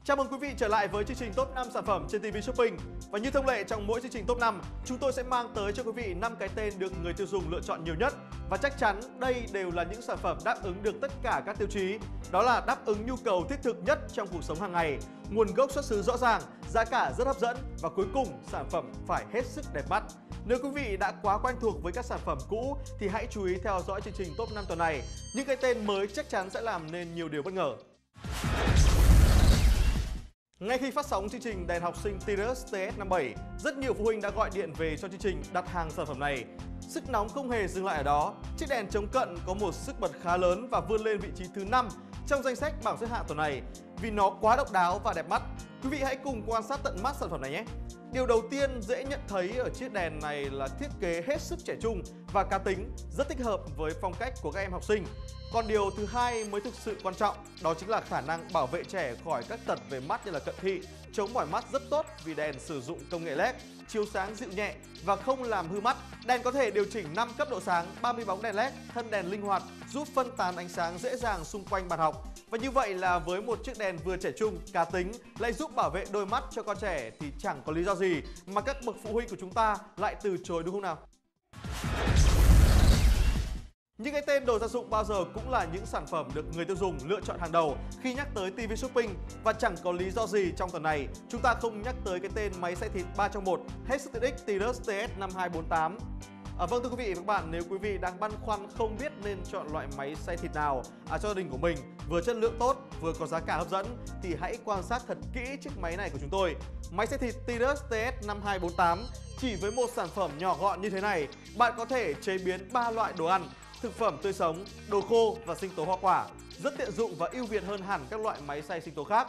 Chào mừng quý vị trở lại với chương trình Top 5 sản phẩm trên TV Shopping. Và như thông lệ trong mỗi chương trình Top 5, chúng tôi sẽ mang tới cho quý vị 5 cái tên được người tiêu dùng lựa chọn nhiều nhất. Và chắc chắn đây đều là những sản phẩm đáp ứng được tất cả các tiêu chí. Đó là đáp ứng nhu cầu thiết thực nhất trong cuộc sống hàng ngày, nguồn gốc xuất xứ rõ ràng, giá cả rất hấp dẫn và cuối cùng sản phẩm phải hết sức đẹp mắt. Nếu quý vị đã quá quen thuộc với các sản phẩm cũ thì hãy chú ý theo dõi chương trình Top 5 tuần này. Những cái tên mới chắc chắn sẽ làm nên nhiều điều bất ngờ. Ngay khi phát sóng chương trình đèn học sinh Tirus TS57, rất nhiều phụ huynh đã gọi điện về cho chương trình đặt hàng sản phẩm này. Sức nóng không hề dừng lại ở đó, chiếc đèn chống cận có một sức bật khá lớn và vươn lên vị trí thứ 5 trong danh sách bảng xếp hạng tuần này vì nó quá độc đáo và đẹp mắt. Quý vị hãy cùng quan sát tận mắt sản phẩm này nhé. Điều đầu tiên dễ nhận thấy ở chiếc đèn này là thiết kế hết sức trẻ trung và cá tính, rất thích hợp với phong cách của các em học sinh. Còn điều thứ hai mới thực sự quan trọng, đó chính là khả năng bảo vệ trẻ khỏi các tật về mắt như là cận thị, chống mỏi mắt rất tốt vì đèn sử dụng công nghệ LED, chiếu sáng dịu nhẹ và không làm hư mắt. Đèn có thể điều chỉnh 5 cấp độ sáng, 30 bóng đèn LED, thân đèn linh hoạt, giúp phân tán ánh sáng dễ dàng xung quanh bàn học. Và như vậy là với một chiếc đèn vừa trẻ trung, cá tính lại giúp bảo vệ đôi mắt cho con trẻ thì chẳng có lý do gì mà các bậc phụ huynh của chúng ta lại từ chối, đúng không nào? Những cái tên đồ gia dụng bao giờ cũng là những sản phẩm được người tiêu dùng lựa chọn hàng đầu khi nhắc tới TV Shopping và chẳng có lý do gì trong tuần này chúng ta không nhắc tới cái tên máy xay thịt 3 trong 1 hết sức tiện ích Tirus TS5248. Vâng thưa quý vị và các bạn, nếu quý vị đang băn khoăn không biết nên chọn loại máy xay thịt nào cho gia đình của mình, vừa chất lượng tốt vừa có giá cả hấp dẫn thì hãy quan sát thật kỹ chiếc máy này của chúng tôi. Máy xay thịt Tirus TS5248 chỉ với một sản phẩm nhỏ gọn như thế này, bạn có thể chế biến 3 loại đồ ăn, thực phẩm tươi sống, đồ khô và sinh tố hoa quả, rất tiện dụng và ưu việt hơn hẳn các loại máy xay sinh tố khác.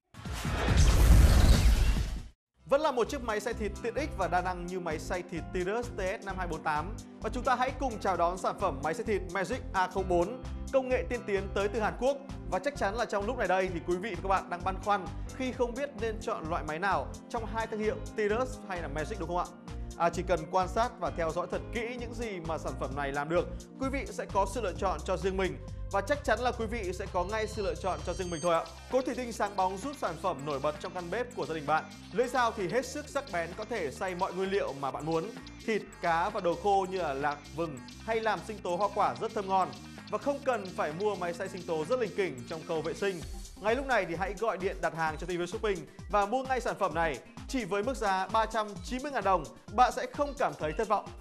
Vẫn là một chiếc máy xay thịt tiện ích và đa năng như máy xay thịt Tirus TS5248 và chúng ta hãy cùng chào đón sản phẩm máy xay thịt Magic A04, công nghệ tiên tiến tới từ Hàn Quốc. Và chắc chắn là trong lúc này đây thì quý vị và các bạn đang băn khoăn khi không biết nên chọn loại máy nào trong hai thương hiệu Tirus hay là Magic, đúng không ạ? Chỉ cần quan sát và theo dõi thật kỹ những gì mà sản phẩm này làm được, quý vị sẽ có sự lựa chọn cho riêng mình và chắc chắn là quý vị sẽ có ngay sự lựa chọn cho riêng mình thôi ạ. Cối thủy tinh sáng bóng giúp sản phẩm nổi bật trong căn bếp của gia đình bạn. Lưỡi dao thì hết sức sắc bén, có thể xay mọi nguyên liệu mà bạn muốn, thịt, cá và đồ khô như là lạc, vừng hay làm sinh tố hoa quả rất thơm ngon. Và không cần phải mua máy xay sinh tố rất lỉnh kỉnh trong khâu vệ sinh. Ngay lúc này thì hãy gọi điện đặt hàng cho TV Shopping và mua ngay sản phẩm này. Chỉ với mức giá 390.000 đồng, bạn sẽ không cảm thấy thất vọng.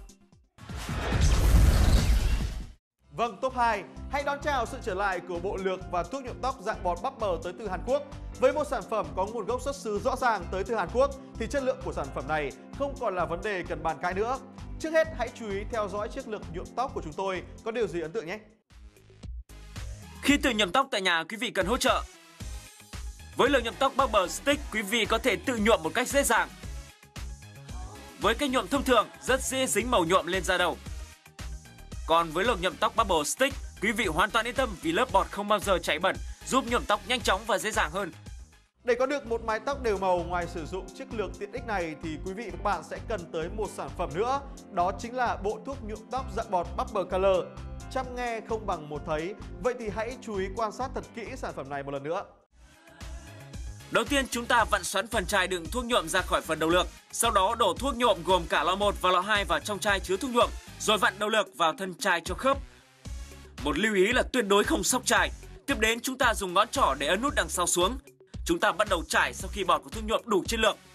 Vâng, top 2. Hãy đón chào sự trở lại của bộ lược và thuốc nhuộm tóc dạng bọt bubble tới từ Hàn Quốc. Với một sản phẩm có nguồn gốc xuất xứ rõ ràng tới từ Hàn Quốc thì chất lượng của sản phẩm này không còn là vấn đề cần bàn cãi nữa. Trước hết, hãy chú ý theo dõi chiếc lược nhuộm tóc của chúng tôi có điều gì ấn tượng nhé. Khi tự nhuộm tóc tại nhà, quý vị cần hỗ trợ. Với lược nhuộm tóc Bubble Stick, quý vị có thể tự nhuộm một cách dễ dàng. Với cách nhuộm thông thường, rất dễ dính màu nhuộm lên da đầu. Còn với lược nhuộm tóc Bubble Stick, quý vị hoàn toàn yên tâm vì lớp bọt không bao giờ chảy bẩn, giúp nhuộm tóc nhanh chóng và dễ dàng hơn. Để có được một mái tóc đều màu, ngoài sử dụng chiếc lược tiện ích này thì quý vị và các bạn sẽ cần tới một sản phẩm nữa. Đó chính là bộ thuốc nhuộm tóc dạng bọt Bubble Color. Trăm nghe không bằng một thấy, vậy thì hãy chú ý quan sát thật kỹ sản phẩm này một lần nữa. Đầu tiên chúng ta vặn xoắn phần chai đựng thuốc nhuộm ra khỏi phần đầu lược, sau đó đổ thuốc nhuộm gồm cả lọ 1 và lọ 2 vào trong chai chứa thuốc nhuộm, rồi vặn đầu lược vào thân chai cho khớp. Một lưu ý là tuyệt đối không xóc chai. Tiếp đến chúng ta dùng ngón trỏ để ấn nút đằng sau xuống. Chúng ta bắt đầu chải sau khi bọt của thuốc nhuộm đủ chất lượng.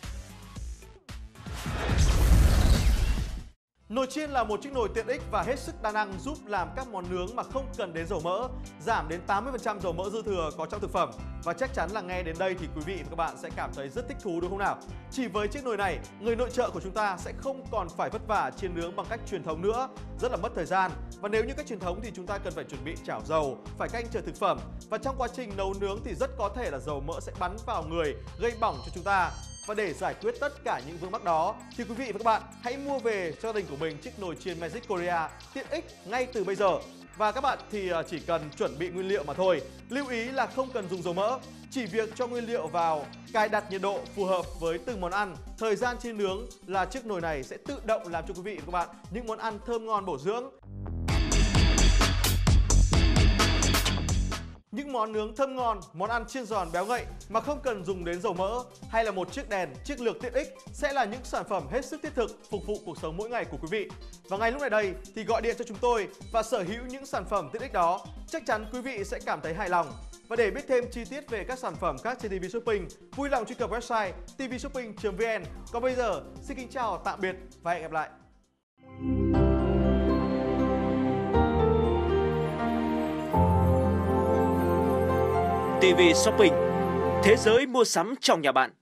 Nồi chiên là một chiếc nồi tiện ích và hết sức đa năng giúp làm các món nướng mà không cần đến dầu mỡ, giảm đến 80% dầu mỡ dư thừa có trong thực phẩm. Và chắc chắn là nghe đến đây thì quý vị và các bạn sẽ cảm thấy rất thích thú, đúng không nào? Chỉ với chiếc nồi này, người nội trợ của chúng ta sẽ không còn phải vất vả chiên nướng bằng cách truyền thống nữa, rất là mất thời gian. Và nếu như cách truyền thống thì chúng ta cần phải chuẩn bị chảo dầu, phải canh chờ thực phẩm. Và trong quá trình nấu nướng thì rất có thể là dầu mỡ sẽ bắn vào người, gây bỏng cho chúng ta. Và để giải quyết tất cả những vướng mắc đó thì quý vị và các bạn hãy mua về cho gia đình của mình chiếc nồi chiên Magic Korea tiện ích ngay từ bây giờ. Và các bạn thì chỉ cần chuẩn bị nguyên liệu mà thôi. Lưu ý là không cần dùng dầu mỡ, chỉ việc cho nguyên liệu vào, cài đặt nhiệt độ phù hợp với từng món ăn, thời gian chiên nướng là chiếc nồi này sẽ tự động làm cho quý vị và các bạn những món ăn thơm ngon bổ dưỡng. Những món nướng thơm ngon, món ăn chiên giòn béo ngậy mà không cần dùng đến dầu mỡ, hay là một chiếc đèn, chiếc lược tiện ích sẽ là những sản phẩm hết sức thiết thực phục vụ cuộc sống mỗi ngày của quý vị. Và ngay lúc này đây thì gọi điện cho chúng tôi và sở hữu những sản phẩm tiện ích đó, chắc chắn quý vị sẽ cảm thấy hài lòng. Và để biết thêm chi tiết về các sản phẩm khác trên TV Shopping, vui lòng truy cập website tvshopping.vn. Còn bây giờ, xin kính chào, tạm biệt và hẹn gặp lại. TV Shopping, thế giới mua sắm trong nhà bạn.